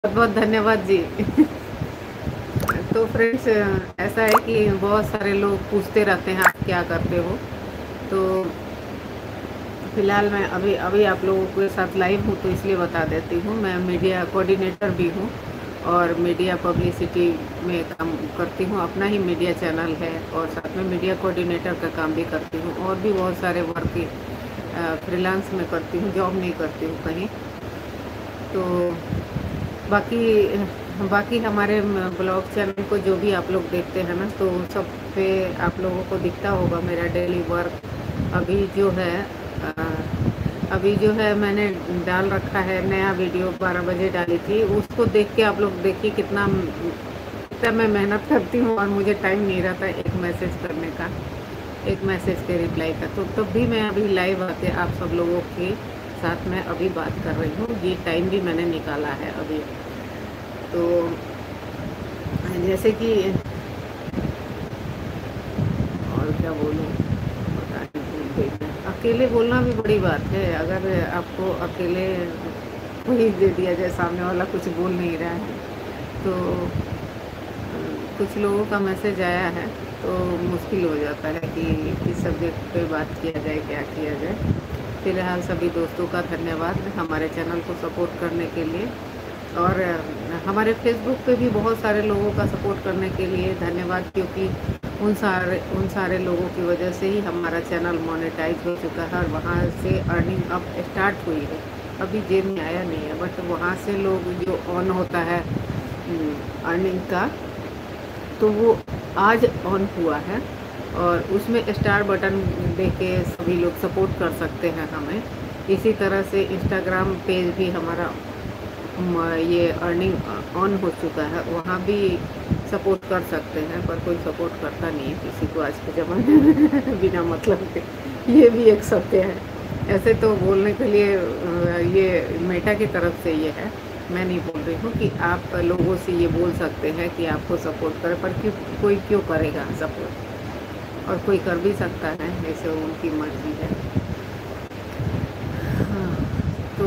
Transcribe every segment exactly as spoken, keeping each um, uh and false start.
बहुत बहुत धन्यवाद जी। तो फ्रेंड्स, ऐसा है कि बहुत सारे लोग पूछते रहते हैं आप क्या करते हो। तो फिलहाल मैं अभी अभी आप लोगों के साथ लाइव हूँ, तो इसलिए बता देती हूँ। मैं मीडिया कोऑर्डिनेटर भी हूँ और मीडिया पब्लिसिटी में काम करती हूँ। अपना ही मीडिया चैनल है और साथ में मीडिया कोऑर्डिनेटर का काम भी करती हूँ, और भी बहुत सारे वर्क फ्रीलांस में करती हूँ, जॉब नहीं करती हूँ कहीं। तो बाकी बाकी हमारे ब्लॉग चैनल को जो भी आप लोग देखते हैं ना, तो सब पे आप लोगों को दिखता होगा मेरा डेली वर्क। अभी जो है आ, अभी जो है मैंने डाल रखा है नया वीडियो, बारह बजे डाली थी। उसको देख के आप लोग देखिए कितना कितना मैं मेहनत करती हूँ और मुझे टाइम नहीं रहता एक मैसेज करने का, एक मैसेज के रिप्लाई का। तो तब भी मैं अभी लाइव आके आप सब लोगों के साथ में अभी बात कर रही हूँ। ये टाइम भी मैंने निकाला है अभी। तो जैसे कि और क्या बोलूँ, पता नहीं भूल गई मैं। अकेले बोलना भी बड़ी बात है। अगर आपको अकेले कोई दे दिया जाए, सामने वाला कुछ बोल नहीं रहा है, तो कुछ लोगों का मैसेज आया है तो मुश्किल हो जाता है कि किस सब्जेक्ट पे बात किया जाए, क्या किया जाए। फिलहाल सभी दोस्तों का धन्यवाद हमारे चैनल को सपोर्ट करने के लिए, और हमारे फेसबुक पे भी बहुत सारे लोगों का सपोर्ट करने के लिए धन्यवाद, क्योंकि उन सारे उन सारे लोगों की वजह से ही हमारा चैनल मोनेटाइज हो चुका है और वहाँ से अर्निंग अब स्टार्ट हुई है। अभी जेब में आया नहीं है, बट वहाँ से लोग जो ऑन होता है अर्निंग का, तो वो आज ऑन हुआ है और उसमें स्टार बटन दे के सभी लोग सपोर्ट कर सकते हैं हमें। इसी तरह से इंस्टाग्राम पेज भी हमारा ये अर्निंग ऑन हो चुका है, वहाँ भी सपोर्ट कर सकते हैं, पर कोई सपोर्ट करता नहीं है किसी को आज के ज़माने में बिना मतलब के। ये भी एक सत्य है। ऐसे तो बोलने के लिए ये मेटा की तरफ से ये है, मैं नहीं बोल रही हूँ कि आप लोगों से ये बोल सकते हैं कि आपको सपोर्ट करें, पर क्यों कोई क्यों करेगा सपोर्ट, और कोई कर भी सकता है, ऐसे उनकी मर्जी है। हाँ, तो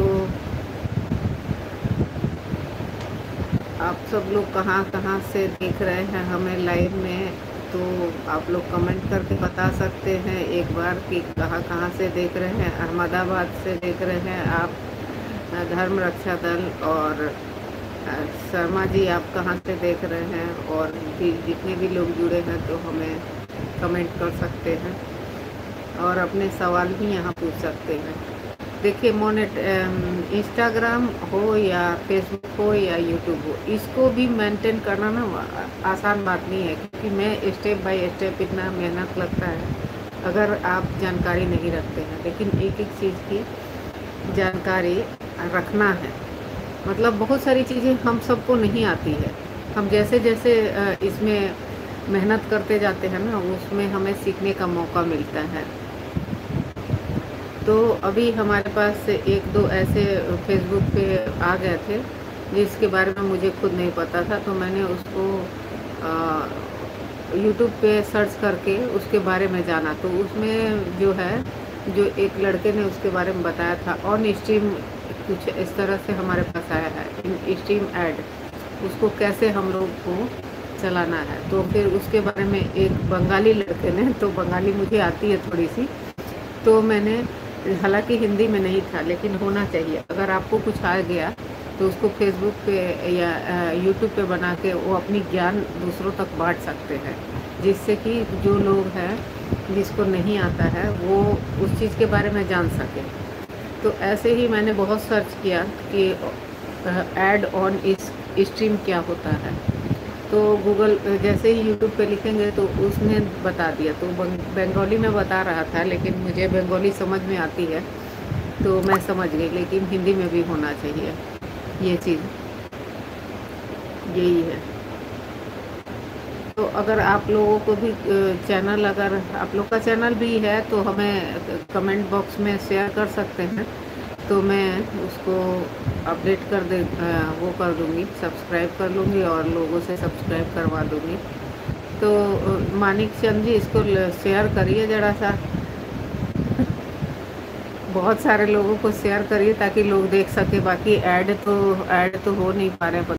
आप सब लोग कहाँ कहाँ से देख रहे हैं हमें लाइव में, तो आप लोग कमेंट करके बता सकते हैं एक बार कि कहाँ कहाँ से देख रहे हैं। अहमदाबाद से देख रहे हैं आप, धर्म रक्षा दल, और शर्मा जी आप कहाँ से देख रहे हैं, और भी जितने भी लोग जुड़े हैं तो हमें कमेंट कर सकते हैं और अपने सवाल भी यहाँ पूछ सकते हैं। देखिए, मोनेट इंस्टाग्राम हो या फेसबुक हो या यूट्यूब हो, इसको भी मेंटेन करना ना आसान बात नहीं है, क्योंकि मैं स्टेप बाय स्टेप इतना मेहनत लगता है अगर आप जानकारी नहीं रखते हैं। लेकिन एक एक चीज़ की जानकारी रखना है, मतलब बहुत सारी चीज़ें हम सबको नहीं आती है। हम जैसे जैसे इसमें मेहनत करते जाते हैं ना, उसमें हमें सीखने का मौका मिलता है। तो अभी हमारे पास एक दो ऐसे फेसबुक पे आ गए थे जिसके बारे में मुझे खुद नहीं पता था, तो मैंने उसको यूट्यूब पे सर्च करके उसके बारे में जाना। तो उसमें जो है, जो एक लड़के ने उसके बारे में बताया था, ऑन स्ट्रीम कुछ इस तरह से हमारे पास आया है, इन स्ट्रीम ऐड, उसको कैसे हम लोग को चलाना है। तो फिर उसके बारे में एक बंगाली लड़के ने, तो बंगाली मुझे आती है थोड़ी सी, तो मैंने, हालांकि हिंदी में नहीं था लेकिन होना चाहिए, अगर आपको कुछ आ गया तो उसको फेसबुक पे या यूट्यूब पे बना के वो अपनी ज्ञान दूसरों तक बांट सकते हैं, जिससे कि जो लोग हैं जिसको नहीं आता है वो उस चीज़ के बारे में जान सके। तो ऐसे ही मैंने बहुत सर्च किया कि ऐड ऑन इस स्ट्रीम क्या होता है, तो गूगल जैसे ही यूट्यूब पे लिखेंगे तो उसने बता दिया। तो बंगाली में बता रहा था, लेकिन मुझे बंगाली समझ में आती है तो मैं समझ गई, लेकिन हिंदी में भी होना चाहिए ये चीज़, यही है। तो अगर आप लोगों को भी चैनल, अगर आप लोग का चैनल भी है तो हमें कमेंट बॉक्स में शेयर कर सकते हैं, तो मैं उसको अपडेट कर दे वो कर दूँगी, सब्सक्राइब कर लूँगी और लोगों से सब्सक्राइब करवा दूँगी। तो मानिक चंद जी, इसको शेयर करिए ज़रा सा। बहुत सारे लोगों को शेयर करिए ताकि लोग देख सके, बाकी ऐड तो ऐड तो हो नहीं पा रहे हैं।